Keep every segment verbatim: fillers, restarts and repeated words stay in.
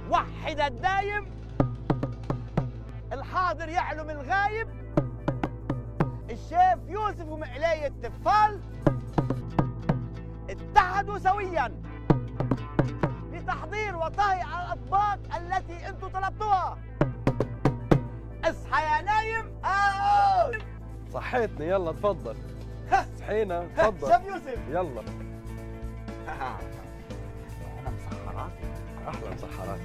وحد الدايم، الحاضر يعلم الغايب، الشيف يوسف ومقلاية التفال اتحدوا سويا لتحضير وطهي على الأطباق التي انتم طلبتوها. اصحى يا نايم. آه. صحيتني، يلا تفضل. صحينا، تفضل. شيف يوسف يلا. أنا مسحرات. أحلى مسحرات.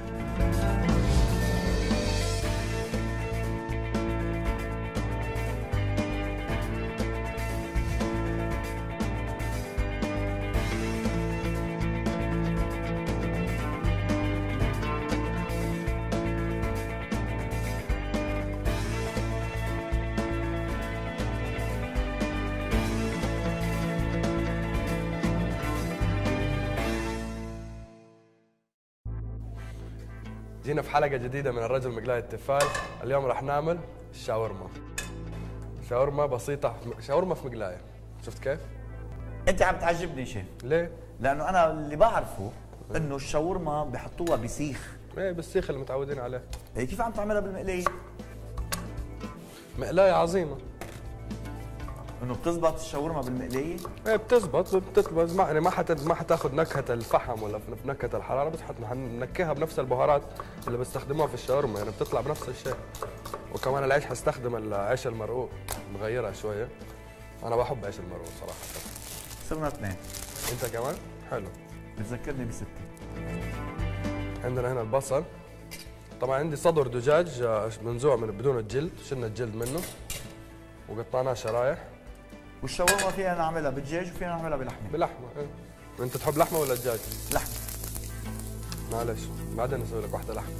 جينا في حلقة جديدة من الرجل مقلاية التفال. اليوم راح نعمل الشاورما. شاورما بسيطة، شاورما في مقلاية. شفت كيف؟ انت عم تعجبني شيف. ليه؟ لانه انا اللي بعرفه انه الشاورما بحطوها بسيخ. ايه بالسيخ اللي متعودين عليه. إيه كيف عم تعملها بالمقلية؟ مقلاية عظيمة. انه بتزبط الشاورما بالمقلية؟ ايه بتزبط بتزبط ما يعني ما حت ما حتاخذ نكهة الفحم ولا نكهة الحرارة، بس حننكهها بنفس البهارات اللي بستخدموها في الشاورما، يعني بتطلع بنفس الشيء. وكمان العيش حستخدم العيش المرقوق، مغيرها شوية. أنا بحب عيش المرقوق صراحة. صرنا اثنين. أنت كمان؟ حلو. بتذكرني بستي. عندنا هنا البصل. طبعا عندي صدر دجاج منزوع من بدون الجلد، شلنا الجلد منه وقطعناه شرايح. والشاورما فينا نعملها بدجاج وفينا نعملها بلحمه. بلحمه. ايه انت تحب لحمه ولا دجاج؟ لحمه. معلش بعدين نسوي لك واحده لحمه.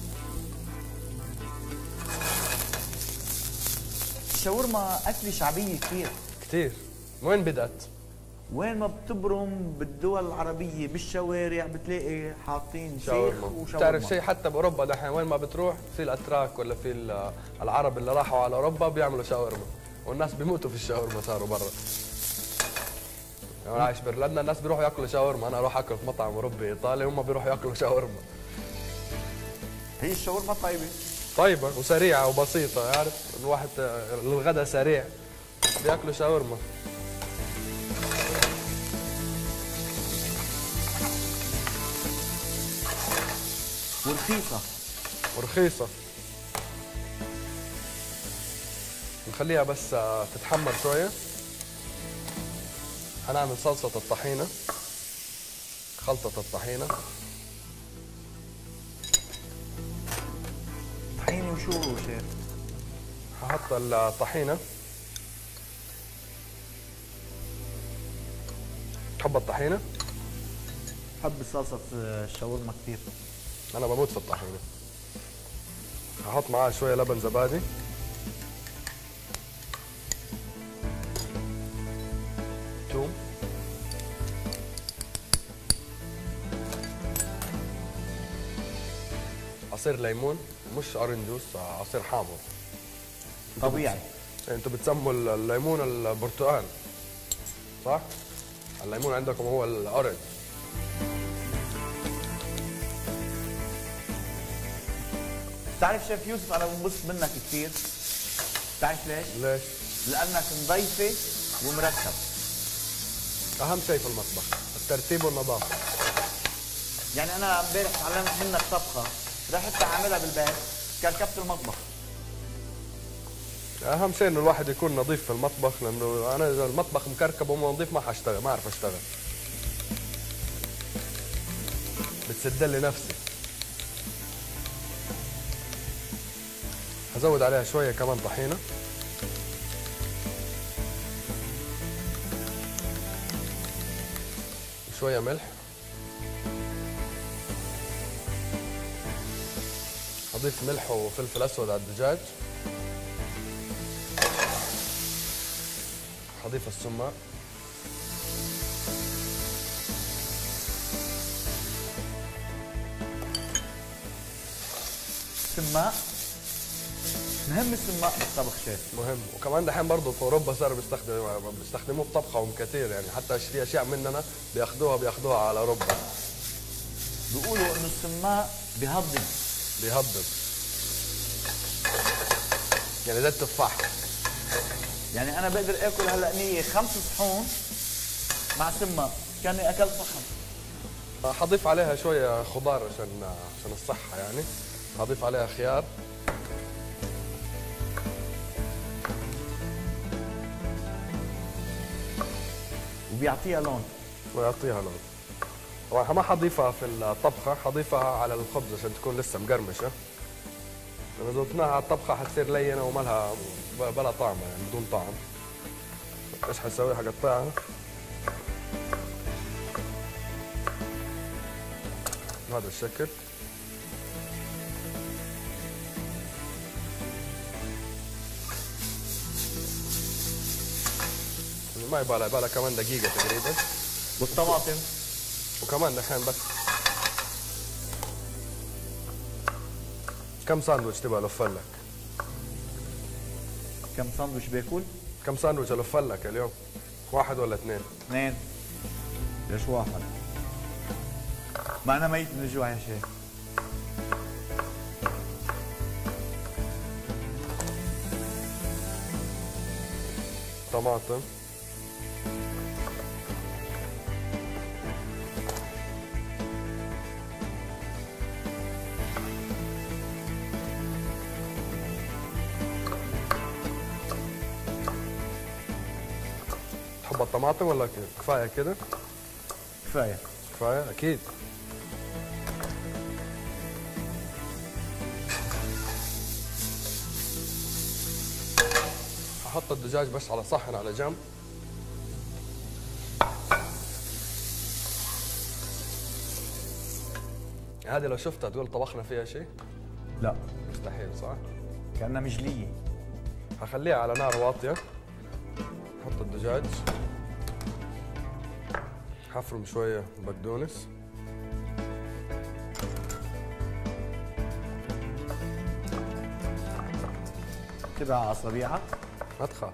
الشاورما اكله شعبيه كثير كثير. وين بدات؟ وين ما بتبرم بالدول العربيه بالشوارع بتلاقي حاطين سيخ وشاورما. بتعرف شيء حتى باوروبا دحين وين ما بتروح في الاتراك ولا في العرب اللي راحوا على اوروبا بيعملوا شاورما، والناس بيموتوا في الشاورما صاروا برا. انا عايش ببلدنا الناس بيروحوا ياكلوا شاورما، انا اروح اكل في مطعم اوروبي ايطالي هم بيروحوا ياكلوا شاورما. هي الشاورما طيبه طيبه وسريعه وبسيطه، عارف الواحد للغدا سريع بياكلوا شاورما. ورخيصه. ورخيصه. نخليها بس تتحمر شويه. هنعمل صلصه الطحينه، خلطه الطحينه. طحينه وشو شيف؟ هحط الطحينه. تحب الطحينه؟ بحب صلصه الشاورما كثير. انا بموت في الطحينه. هحط معاها شويه لبن زبادي. توم. عصير ليمون، مش اورنج جوس، عصير حامض طبيعي. انتوا بتسموا الليمون البرتقال صح؟ الليمون عندكم هو الاورنج. بتعرف شيف يوسف انا بنبسط منك كثير. بتعرف ليش؟ ليش؟ لانك نظيفه ومرتب. اهم شيء في المطبخ الترتيب والنظافه. يعني انا امبارح تعلمت منك طبخه رحت اعملها بالبيت كركبت المطبخ. اهم شيء انه الواحد يكون نظيف في المطبخ، لانه انا اذا المطبخ مكركب ومو نظيف ما حاشتغل، ما اعرف اشتغل. بتسد لي نفسي. هزود عليها شويه كمان طحينه. شويه ملح. هضيف ملح وفلفل اسود على الدجاج. هضيف السماق. سماق مهم السماق بالطبخ شيف. مهم، وكمان دحين برضه في اوروبا صاروا بيستخدموا بيستخدموه في طبخهم كثير، يعني حتى في اشياء مننا بياخذوها بياخذوها على اوروبا. بيقولوا انه السماق بهضم. بيهضم. يعني زي التفاح. يعني انا بقدر اكل هلا نيه خمس صحون مع سمه كاني اكلت صحن. حضيف عليها شويه خضار عشان عشان الصحه يعني. حضيف عليها خيار. وبيعطيها لون. ويعطيها لون. طبعا ما حضيفها في الطبخه، حضيفها على الخبز عشان تكون لسه مقرمشه. لما زودناها على الطبخه حتصير لينه وما لها بلا طعم يعني بدون طعم. ايش حسوي؟ حقطعها بهذا الشكل. ما يبالها، يبالها كمان دقيقة تقريبا. والطماطم وكمان دحين بس. كم ساندويتش تبغى الف لك؟ كم ساندويش باكل؟ كم ساندويتش الف لك اليوم؟ واحد ولا اثنين؟ اثنين. ليش واحد؟ ما انا ميت من الجوع يا شيخ. طماطم. تحب الطماطم ولا كفايه كده؟ كفايه. كفايه اكيد. احط الدجاج بس على صحن على جنب. هذه لو شفتها تقول طبخنا فيها شيء؟ لا مستحيل صح؟ كأنها مجليه. هخليها على نار واطيه. احط الدجاج. حفرم شويه بقدونس. انتبه على اصابيعك. ما تخاف.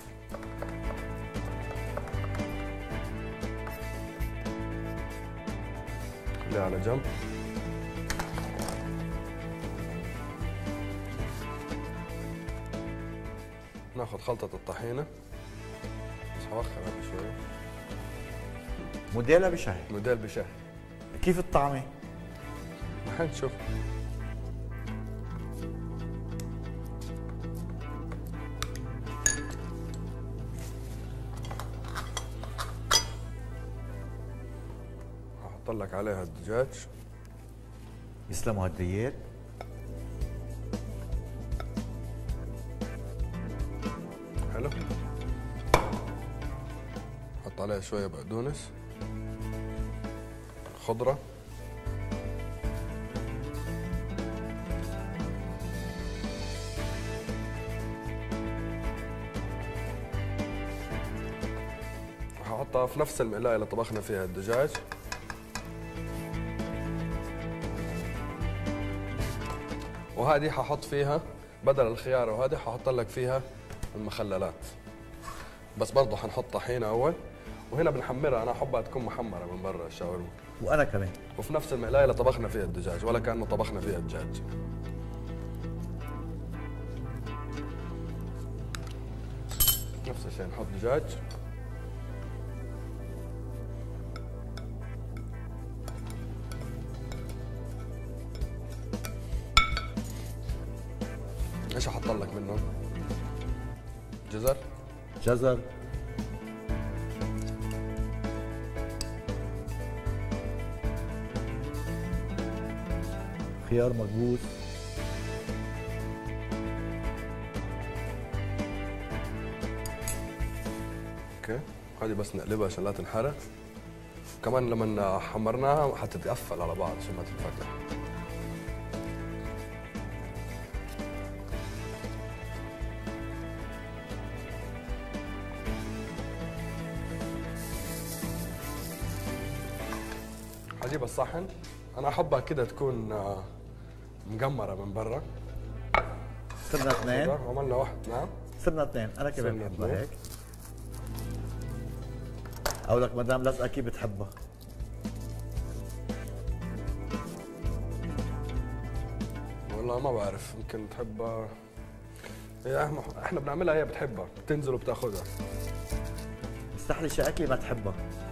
خليها على جنب. ناخذ خلطة الطحينة. بس هوخر هذا شوي. موديلها بشهي. موديل بشهي. كيف الطعمة؟ الحين نشوف. هحط لك عليها الدجاج. يسلموا هالديات. حلو. حط عليها شوية بقدونس. خضرة. هحطها في نفس المقلاية اللي طبخنا فيها الدجاج. وهذه ححط فيها بدل الخيار، وهذه ححط لك فيها المخللات. بس برضه حنحط طحينة أول، وهنا بنحمرها. أنا أحبها تكون محمرة من برا الشاورما. وانا كمان. وفي نفس المقلاية اللي طبخنا فيها الدجاج، ولا كأنه طبخنا فيها الدجاج. نفس الشيء نحط دجاج. ايش احط لك منه؟ جزر؟ جزر. خيار مكبوس. اوكي، هذه بس نقلبها عشان لا تنحرق. كمان لما حمرناها حتتقفل على بعض عشان ما تنفتح. حجيب الصحن. انا احبها كده تكون مقمره من برا. صرنا اثنين. عملنا واحد. نعم صرنا اثنين. انا كمان صرنا بحبها اثنين. هيك. او لك مدام لزقه كيف بتحبها. والله ما بعرف، يمكن تحبها. هي احنا بنعملها، هي بتحبها، بتنزل وبتاخذها. مستحلي شي اكله ما تحبها.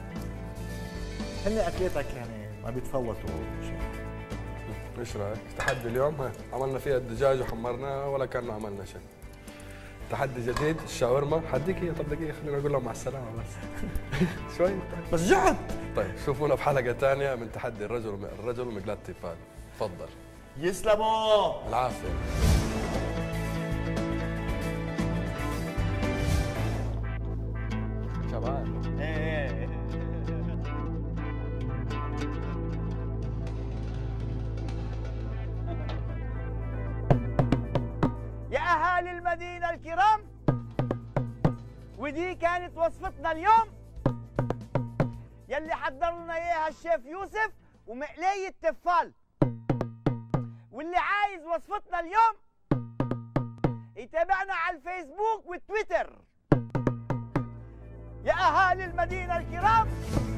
هن اكلاتك يعني ما بيتفوتوا شيء. ايش رايك؟ تحدي اليوم، ها عملنا فيها الدجاج وحمرناها ولا كنا عملنا شيء. تحدي جديد، الشاورما، حديك هي. طب دقيقة خلينا نقول لهم مع السلامة بس. شوي بس جعت. طيب شوفونا في حلقة ثانية من تحدي الرجل الرجل ومقلاة تيفال. تفضل. يسلموا. العافية. شباب. يا أهالي المدينة الكرام، ودي كانت وصفتنا اليوم يلي حضر لنا إياها الشيف يوسف ومقلاية تفال. واللي عايز وصفتنا اليوم يتابعنا على الفيسبوك والتويتر. يا أهالي المدينة الكرام،